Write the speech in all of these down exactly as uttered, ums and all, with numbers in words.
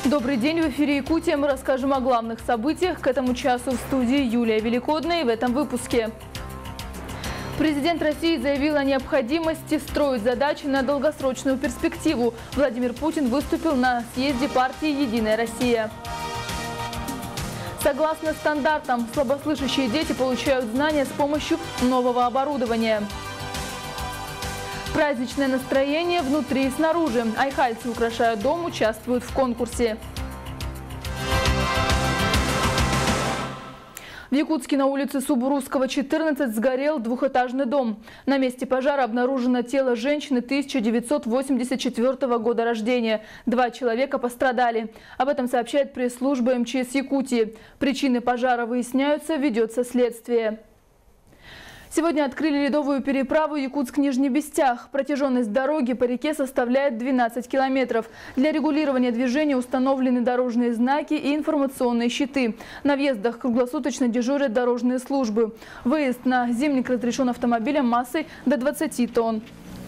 Добрый день, в эфире Якутия. Мы расскажем о главных событиях. К этому часу в студии Юлия Великодная. И в этом выпуске. Президент России заявил о необходимости строить задачи на долгосрочную перспективу. Владимир Путин выступил на съезде партии «Единая Россия». Согласно стандартам, слабослышащие дети получают знания с помощью нового оборудования. Праздничное настроение внутри и снаружи. Айхальцы украшают дом, участвуют в конкурсе. В Якутске на улице Субурусского, четырнадцать, сгорел двухэтажный дом. На месте пожара обнаружено тело женщины тысяча девятьсот восемьдесят четвёртого года рождения. Два человека пострадали. Об этом сообщает пресс-служба эм че эс Якутии. Причины пожара выясняются, ведется следствие. Сегодня открыли ледовую переправу Якутск-Нижний Бестях. Протяженность дороги по реке составляет двенадцать километров. Для регулирования движения установлены дорожные знаки и информационные щиты. На въездах круглосуточно дежурят дорожные службы. Выезд на зимник разрешен автомобилем массой до двадцати тонн.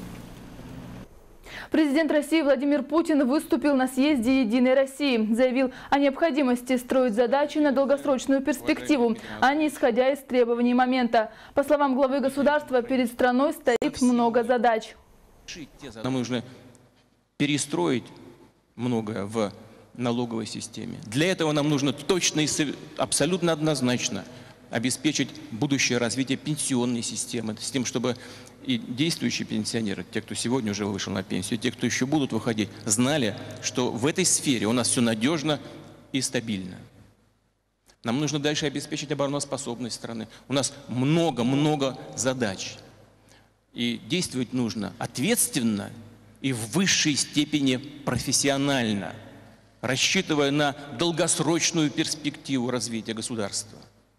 Президент России Владимир Путин выступил на съезде «Единой России». Заявил о необходимости строить задачи на долгосрочную перспективу, а не исходя из требований момента. По словам главы государства, перед страной стоит много задач. Нам нужно перестроить многое в налоговой системе. Для этого нам нужно точно и абсолютно однозначно обеспечить будущее развитие пенсионной системы, с тем, чтобы и действующие пенсионеры, те, кто сегодня уже вышел на пенсию, те, кто еще будут выходить, знали, что в этой сфере у нас все надежно и стабильно. Нам нужно дальше обеспечить обороноспособность страны. У нас много-много задач. И действовать нужно ответственно и в высшей степени профессионально, рассчитывая на долгосрочную перспективу развития государства,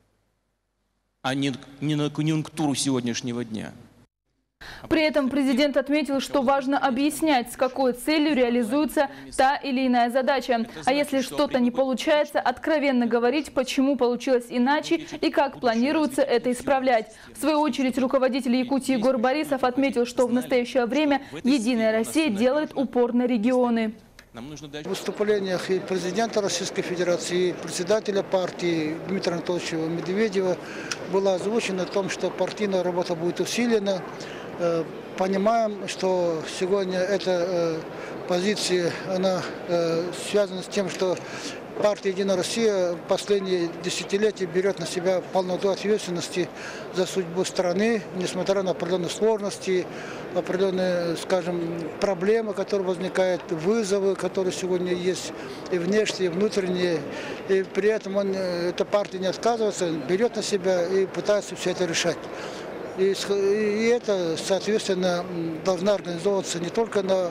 а не, не на конъюнктуру сегодняшнего дня. При этом президент отметил, что важно объяснять, с какой целью реализуется та или иная задача. А если что-то не получается, откровенно говорить, почему получилось иначе и как планируется это исправлять. В свою очередь, руководитель Якутии Егор Борисов отметил, что в настоящее время «Единая Россия» делает упор на регионы. В выступлениях и президента Российской Федерации, и председателя партии Дмитрия Анатольевича Медведева было озвучено о том, что партийная работа будет усилена. Понимаем, что сегодня эта позиция она связана с тем, что партия «Единая Россия» в последние десятилетия берет на себя полноту ответственности за судьбу страны, несмотря на определенные сложности, определенные, скажем, проблемы, которые возникают, вызовы, которые сегодня есть и внешние, и внутренние. И при этом он, эта партия не отказывается, берет на себя и пытается все это решать. И, и это, соответственно, должна организовываться не только на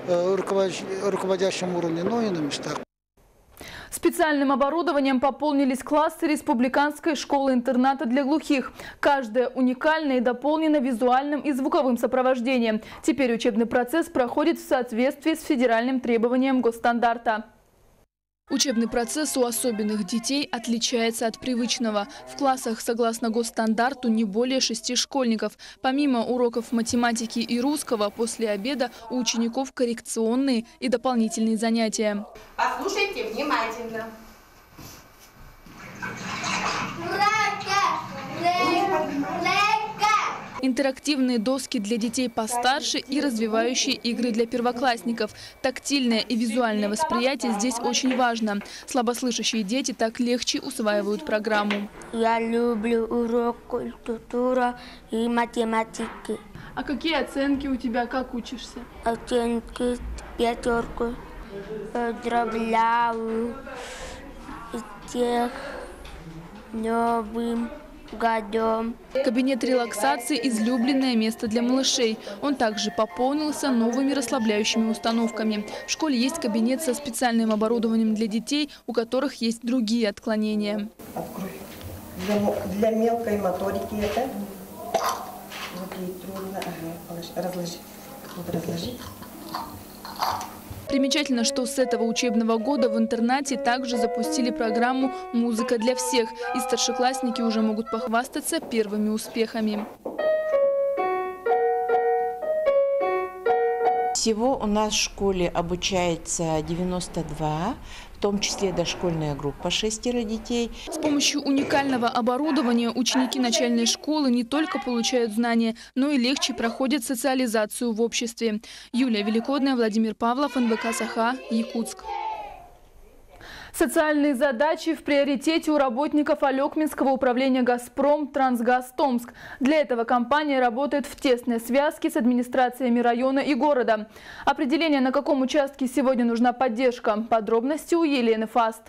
руководящем уровне, но и на местах. Специальным оборудованием пополнились классы республиканской школы-интерната для глухих. Каждая уникальна и дополнена визуальным и звуковым сопровождением. Теперь учебный процесс проходит в соответствии с федеральным требованием госстандарта. Учебный процесс у особенных детей отличается от привычного. В классах, согласно госстандарту, не более шести школьников. Помимо уроков математики и русского, после обеда у учеников коррекционные и дополнительные занятия. Послушайте внимательно. Интерактивные доски для детей постарше и развивающие игры для первоклассников. Тактильное и визуальное восприятие здесь очень важно. Слабослышащие дети так легче усваивают программу. Я люблю урок культуры и математики. А какие оценки у тебя? Как учишься? Оценки пятерку. Поздравляю всех новым годом. Кабинет релаксации – излюбленное место для малышей. Он также пополнился новыми расслабляющими установками. В школе есть кабинет со специальным оборудованием для детей, у которых есть другие отклонения. Открой. Для, для мелкой моторики это. Вот ей трудно. Ага, разложи. Вот разложи. Примечательно, что с этого учебного года в интернате также запустили программу «Музыка для всех», и старшеклассники уже могут похвастаться первыми успехами. Всего у нас в школе обучается девяносто два, в том числе дошкольная группа шестеро детей. С помощью уникального оборудования ученики начальной школы не только получают знания, но и легче проходят социализацию в обществе. Юлия Великодная, Владимир Павлов, эн вэ ка Саха, Якутск. Социальные задачи в приоритете у работников Алекминского управления «Газпром» «Трансгаз Томск». Для этого компания работает в тесной связке с администрациями района и города. Определение, на каком участке сегодня нужна поддержка. Подробности у Елены Фаст.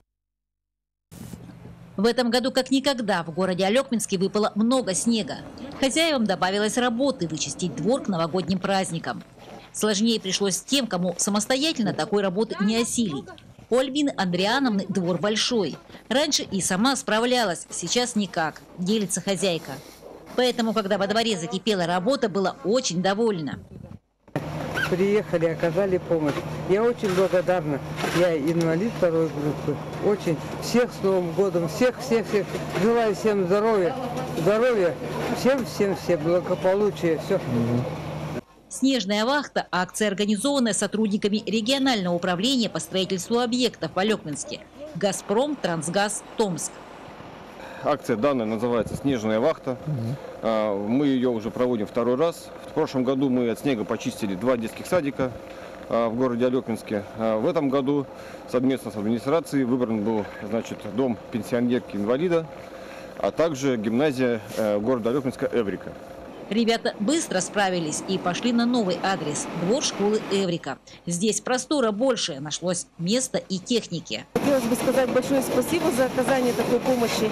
В этом году как никогда в городе Алекминске выпало много снега. Хозяевам добавилось работы вычистить двор к новогодним праздникам. Сложнее пришлось тем, кому самостоятельно такой работы не осилить. У Альбины Андриановны двор большой. Раньше и сама справлялась, сейчас никак, делится хозяйка. Поэтому, когда во дворе закипела работа, была очень довольна. Приехали, оказали помощь. Я очень благодарна. Я инвалид второй группы. Очень. Всех с Новым годом. Всех, всех, всех. Желаю всем здоровья. Здоровья. Всем, всем, всем благополучия. Все. Снежная вахта – акция, организованная сотрудниками регионального управления по строительству объектов в Алекминске. «Газпром», «Трансгаз», Томск. Акция данная называется «Снежная вахта». Мы ее уже проводим второй раз. В прошлом году мы от снега почистили два детских садика в городе Алекминске. В этом году совместно с администрацией выбран был, значит, дом пенсионерки-инвалида, а также гимназия города Алекминска «Эврика». Ребята быстро справились и пошли на новый адрес – двор школы «Эврика». Здесь простора больше, нашлось места и техники. Хотелось бы сказать большое спасибо за оказание такой помощи.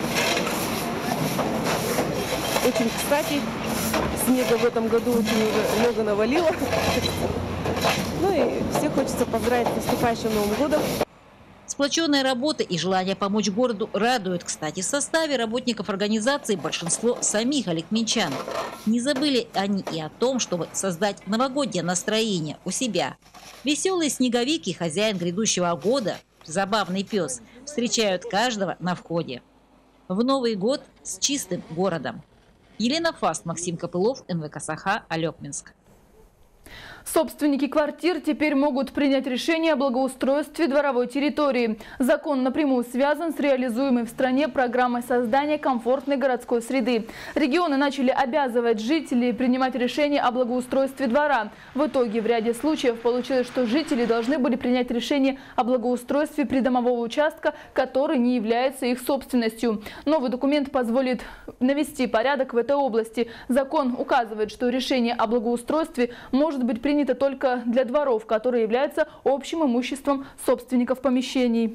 Очень кстати, снега в этом году очень много навалило. Ну и всех хочется поздравить с наступающим Новым годом. Сплоченная работа и желание помочь городу радуют. Кстати, в составе работников организации большинство самих алекминчан. Не забыли они и о том, чтобы создать новогоднее настроение у себя. Веселые снеговики, хозяин грядущего года, забавный пес, встречают каждого на входе. В Новый год с чистым городом. Елена Фаст, Максим Копылов, эн вэ ка Саха, Алекминск. Собственники квартир теперь могут принять решение о благоустройстве дворовой территории. Закон напрямую связан с реализуемой в стране программой создания комфортной городской среды. Регионы начали обязывать жителей принимать решение о благоустройстве двора. В итоге в ряде случаев получилось, что жители должны были принять решение о благоустройстве придомового участка, который не является их собственностью. Новый документ позволит навести порядок в этой области. Закон указывает, что решение о благоустройстве может быть принято принято только для дворов, которые являются общим имуществом собственников помещений.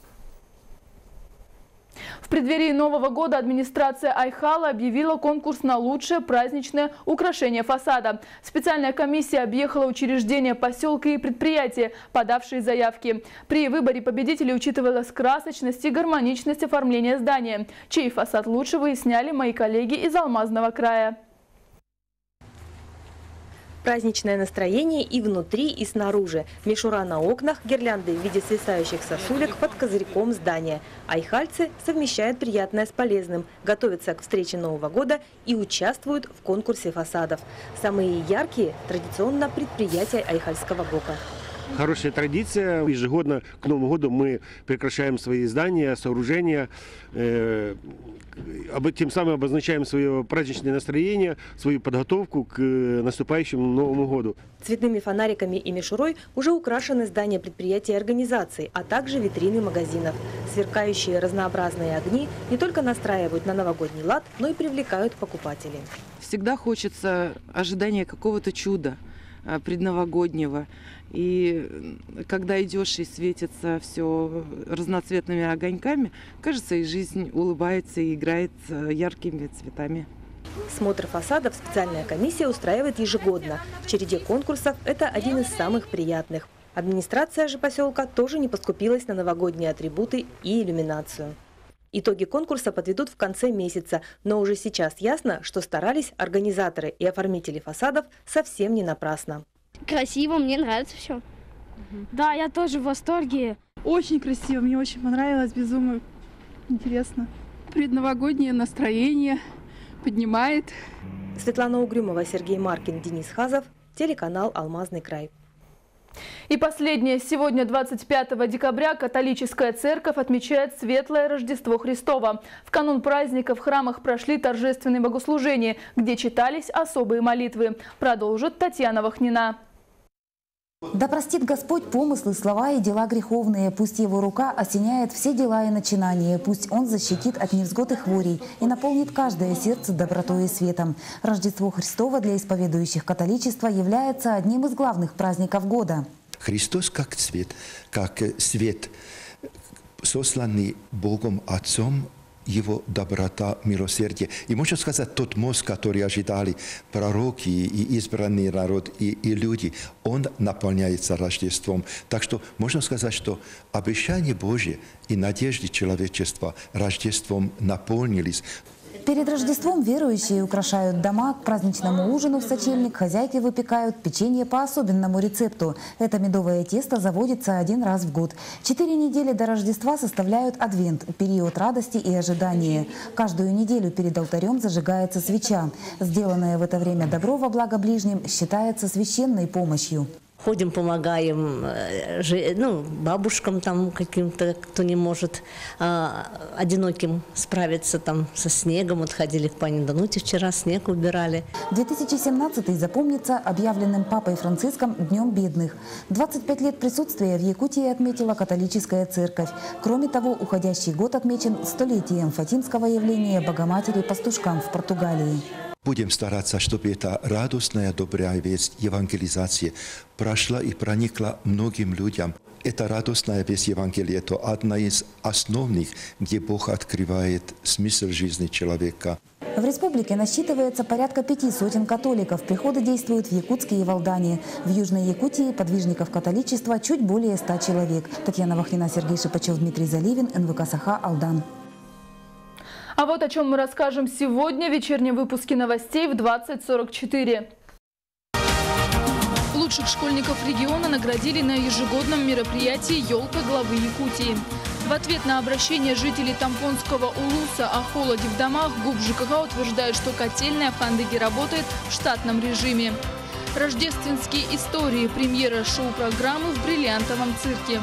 В преддверии Нового года администрация Айхала объявила конкурс на лучшее праздничное украшение фасада. Специальная комиссия объехала учреждения поселка и предприятия, подавшие заявки. При выборе победителей учитывалась красочность и гармоничность оформления здания. Чей фасад лучше, выясняли мои коллеги из Алмазного края. Праздничное настроение и внутри, и снаружи. Мишура на окнах, гирлянды в виде свисающих сосулек под козырьком здания. Айхальцы совмещают приятное с полезным, готовятся к встрече Нового года и участвуют в конкурсе фасадов. Самые яркие – традиционно предприятия Айхальского ГОКа. Хорошая традиция. Ежегодно к Новому году мы прекращаем свои здания, сооружения, э, тем самым обозначаем свое праздничное настроение, свою подготовку к наступающему Новому году. Цветными фонариками и мишурой уже украшены здания предприятий и организаций, а также витрины магазинов. Сверкающие разнообразные огни не только настраивают на новогодний лад, но и привлекают покупателей. Всегда хочется ожидания какого-то чуда предновогоднего. И когда идешь и светится все разноцветными огоньками, кажется, и жизнь улыбается и играет яркими цветами. Смотр фасадов специальная комиссия устраивает ежегодно. В череде конкурсов это один из самых приятных. Администрация же поселка тоже не поскупилась на новогодние атрибуты и иллюминацию. Итоги конкурса подведут в конце месяца, но уже сейчас ясно, что старались организаторы и оформители фасадов совсем не напрасно. Красиво, мне нравится все. Угу. Да, я тоже в восторге. Очень красиво, мне очень понравилось, безумно интересно. Предновогоднее настроение поднимает. Светлана Угрюмова, Сергей Маркин, Денис Хазов, телеканал «Алмазный край». И последнее. Сегодня, двадцать пятого декабря, католическая церковь отмечает Светлое Рождество Христово. В канун праздника в храмах прошли торжественные богослужения, где читались особые молитвы. Продолжит Татьяна Вахнина. Да простит Господь помыслы, слова и дела греховные. Пусть Его рука осеняет все дела и начинания. Пусть Он защитит от невзгод и хворей и наполнит каждое сердце добротой и светом. Рождество Христово для исповедующих католичество является одним из главных праздников года. Христос как цвет, как свет, сосланный Богом Отцом, Его доброта, милосердие. И можно сказать, тот мост, который ожидали пророки и избранный народ, и, и люди, он наполняется Рождеством. Так что можно сказать, что обещание Божие и надежды человечества Рождеством наполнились. Перед Рождеством верующие украшают дома, к праздничному ужину в сочельник хозяйки выпекают печенье по особенному рецепту. Это медовое тесто заводится один раз в год. Четыре недели до Рождества составляют адвент – период радости и ожидания. Каждую неделю перед алтарем зажигается свеча. Сделанное в это время добро во благо ближним считается священной помощью. Ходим, помогаем ну, бабушкам там каким-то, кто не может а, одиноким справиться там со снегом. Вот ходили к пане Дануте вчера, снег убирали. две тысячи семнадцатый запомнится объявленным папой Франциском Днем бедных. двадцать пять лет присутствия в Якутии отметила католическая церковь. Кроме того, уходящий год отмечен столетием фатимского явления Богоматери-пастушкам в Португалии. Будем стараться, чтобы эта радостная, добрая весть евангелизации прошла и проникла многим людям. Эта радостная весть Евангелия – это одна из основных, где Бог открывает смысл жизни человека. В республике насчитывается порядка пяти сотен католиков. Приходы действуют в Якутске и Валдане. В Южной Якутии подвижников католичества чуть более ста человек. Татьяна Вахнина, Сергей Шипачев, Дмитрий Заливин, эн вэ ка Саха, Алдан. А вот о чем мы расскажем сегодня в вечернем выпуске новостей в двадцать сорок четыре. Лучших школьников региона наградили на ежегодном мероприятии «Елка главы Якутии». В ответ на обращение жителей Тампонского улуса о холоде в домах ГУП ЖКХ утверждает, что котельная в Хандыге работает в штатном режиме. Рождественские истории, премьера шоу-программы в бриллиантовом цирке.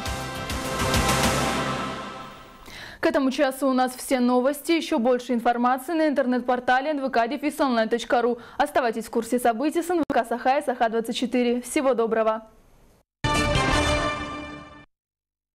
К этому часу у нас все новости. Еще больше информации на интернет-портале эн вэ ка дефис онлайн точка ру. Оставайтесь в курсе событий с эн вэ ка Саха и Саха двадцать четыре. Всего доброго!